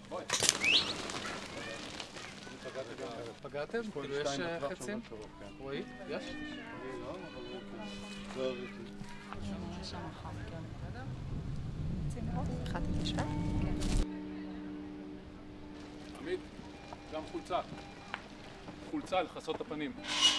פגעתם? כאילו יש חצים? רואי? יש? יש שם חם, כן. חצים מאוד? אחד תשווה? כן. עמית, גם חולצה. חולצה לכסות את הפנים.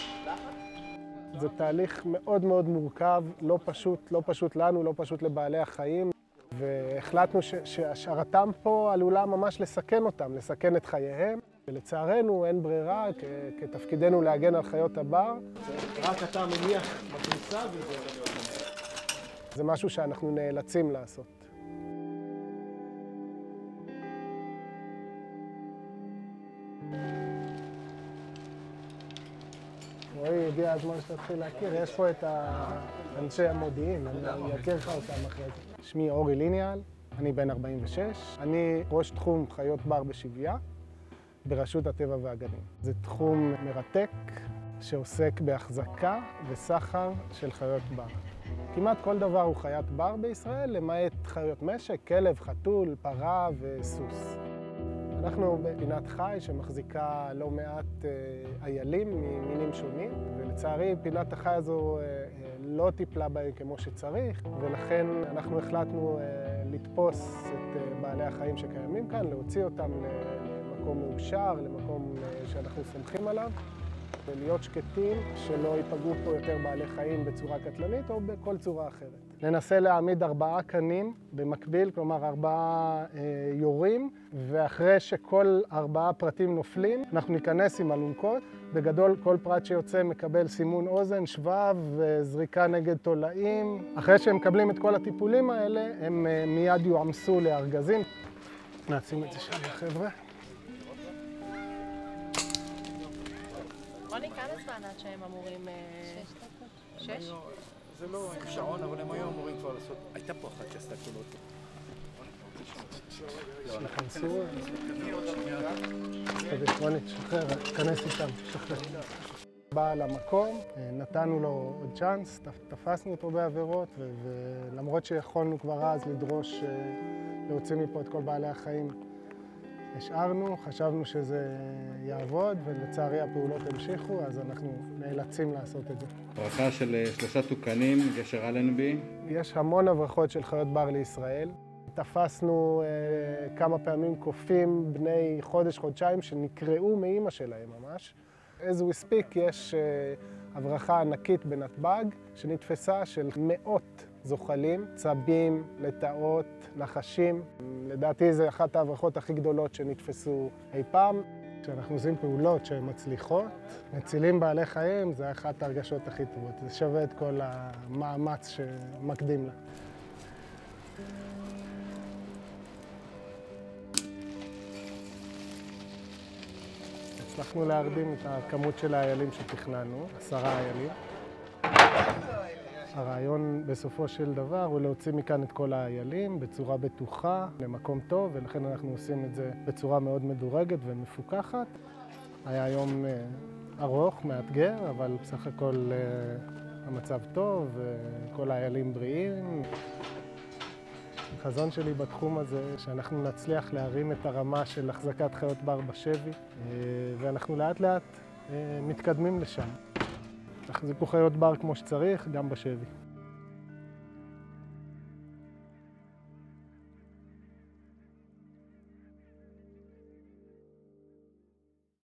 זה תהליך מאוד מאוד מורכב, לא פשוט לנו, לא פשוט לבעלי החיים. והחלטנו שהשארתם פה עלולה ממש לסכן אותם, לסכן את חייהם. ולצערנו אין ברירה, כתפקידנו להגן על חיות הבר. רק אתה מניח בכניסה וזה... זה משהו שאנחנו נאלצים לעשות. רועי, הגיע הזמן שתתחיל להכיר, יש פה את אנשי המודיעין, אני אכיר לך אותם אחרי זה. שמי אורי ליניאל, אני בן 46, אני ראש תחום חיות בר בשביה, ברשות הטבע והגנים. זה תחום מרתק שעוסק בהחזקה וסחר של חיות בר. כמעט כל דבר הוא חיית בר בישראל, למעט חיות משק, כלב, חתול, פרה וסוס. אנחנו בפינת חי שמחזיקה לא מעט איילים ממינים שונים, ולצערי פינת החי הזו לא טיפלה בהם כמו שצריך, ולכן אנחנו החלטנו לתפוס את בעלי החיים שקיימים כאן, להוציא אותם למקום מאושר, למקום שאנחנו סומכים עליו, ולהיות שקטים שלא ייפגעו פה יותר בעלי חיים בצורה קטלנית או בכל צורה אחרת. ננסה להעמיד 4 קנים במקביל, כלומר 4 יורים, ואחרי שכל 4 פרטים נופלים, אנחנו ניכנס עם אלונקות. בגדול, כל פרט שיוצא מקבל סימון אוזן, שבב וזריקה נגד תולעים. אחרי שהם מקבלים את כל הטיפולים האלה, הם מיד יועמסו לארגזים. נשים את זה שם, חבר'ה. רוני, כמה זמן עד שהם אמורים... 6 דקות. 6? זה לא עם שעון, אבל הם היו אמורים כבר לעשות... הייתה פה אחת שעשתה קולות. נכנסו... רוני, תשחרר, תכנס איתם, תשחרר. בא למקום, נתנו לו עוד צ'אנס, תפסנו אותו בעבירות, ולמרות שיכולנו כבר אז לדרוש להוציא מפה את כל בעלי החיים, השארנו, חשבנו שזה יעבוד, ולצערי הפעולות המשיכו, אז אנחנו נאלצים לעשות את זה. ברכה של 3 תוקנים, גשר אלנבי. יש המון הברחות של חיות בר לישראל. תפסנו כמה פעמים קופים בני חודש-חודשיים שנקרעו מאמא שלהם ממש. As we speak יש הברחה ענקית בנתב"ג שנתפסה של מאות זוחלים, צבים, לטאות, נחשים. לדעתי זו אחת ההברחות הכי גדולות שנתפסו אי פעם. כשאנחנו עושים פעולות שהן מצליחות, מצילים בעלי חיים, זה אחת ההרגשות הכי טובות. זה שווה את כל המאמץ שמקדים לה. הצלחנו להרדים את הכמות של האיילים שתכננו, 10 איילים. הרעיון בסופו של דבר הוא להוציא מכאן את כל האיילים בצורה בטוחה, למקום טוב, ולכן אנחנו עושים את זה בצורה מאוד מדורגת ומפוקחת. היה יום ארוך, מאתגר, אבל בסך הכל המצב טוב, כל האיילים בריאים. החזון שלי בתחום הזה שאנחנו נצליח להרים את הרמה של החזקת חיות בר בשבי, ואנחנו לאט לאט מתקדמים לשם. תחזיקו חיות בר כמו שצריך, גם בשבי.